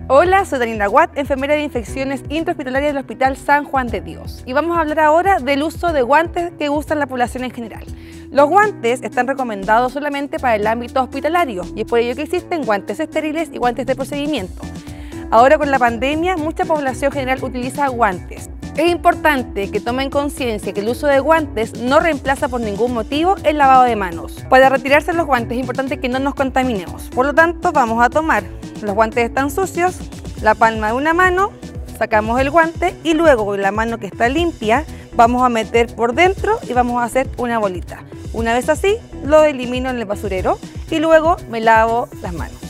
Hola, soy Daniela Watt, enfermera de infecciones intrahospitalarias del Hospital San Juan de Dios. Y vamos a hablar ahora del uso de guantes que usa la población en general. Los guantes están recomendados solamente para el ámbito hospitalario y es por ello que existen guantes estériles y guantes de procedimiento. Ahora con la pandemia, mucha población general utiliza guantes. Es importante que tomen conciencia que el uso de guantes no reemplaza por ningún motivo el lavado de manos. Para retirarse los guantes es importante que no nos contaminemos. Por lo tanto, vamos a tomar los guantes están sucios, la palma de una mano, sacamos el guante y luego con la mano que está limpia vamos a meter por dentro y vamos a hacer una bolita. Una vez así, lo elimino en el basurero y luego me lavo las manos.